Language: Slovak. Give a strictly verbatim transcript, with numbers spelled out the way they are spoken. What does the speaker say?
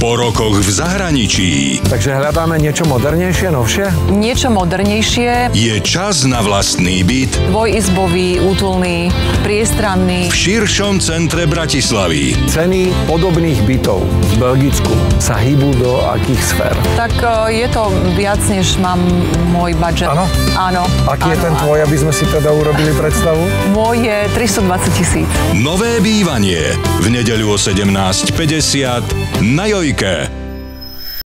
Po rokoch v zahraničí Takže hľadáme niečo modernejšie, novšie? Niečo modernejšie, je čas na vlastný byt dvojizbový, útulný, priestranný. v širšom centre Bratislavy. Ceny podobných bytov v Belgicku sa hýbu do akých sfér? Tak e, je to viac, než mám môj budget. Áno? Áno. Aký je áno, ten áno. tvoj, aby sme si teda urobili predstavu? Môj je tristodvadsať tisíc. Nové bývanie v nedeľu o sedemnásť päťdesiat na Jojke.